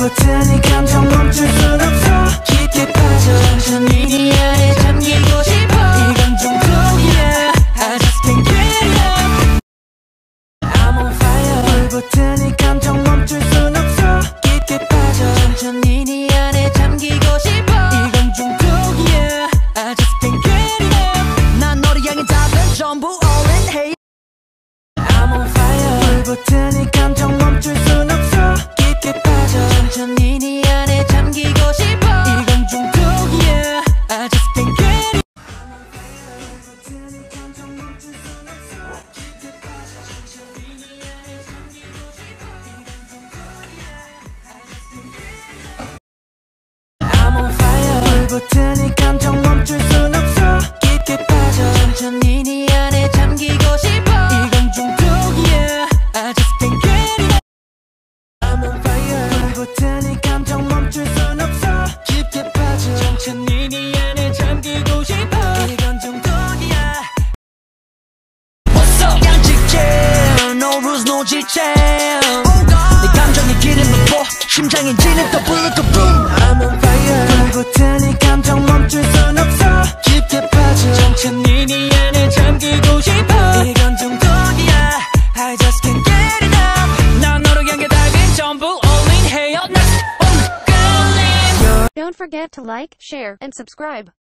불붙은 이 감정 멈출 순 없어. 깊게 빠져 천천히 네 안에 잠기고 싶어. 이건 중독이야. I just can't get enough. I'm on fire. 불붙은 이 감정 멈출 순 없어. 깊게 빠져 천천히 네 안에 잠기고 싶어. 이건 중독이야. I just can't get enough. 난 너를 향해 답은 전부 all in hey. I'm on fire. 불붙은 이 감정 멈출 순 없어. 깊게 빠져 천천히 네 안에 잠기고 싶어. 이건 중독이야. I just can't get it. I'm on fire. 불붙은 이 감정 멈출 순 없어. 깊게 빠져 천천히 네 안에 잠기고 싶어. 이건 중독이야. I just can't get it. I'm on fire. 불붙은 이 감정 멈출 순 없어. 깊게 빠져 천천히 네 안에 잠기고 싶어. 이건 중독이야. I just can't get it. I'm on fire. 불붙은 이 감정 멈출 순 없어. 깊게 빠져 천천히 네 안에 잠기고 싶어. 이건 중독이야. What's up? 난 JikJin. No rules, no JikJin. 내 감정에 기름을 부어 심장에 지는 더블 더 boom. I'm on fire. 불붙은 이 감정 멈출 순 없어. 깊게 빠져 천천히 네 안에 잠기고 싶어. 이건 중독이야. I just can't get enough. 난 너를 향해 달린 전부 all in 해요. Next on girl. Don't forget to like, share, and subscribe.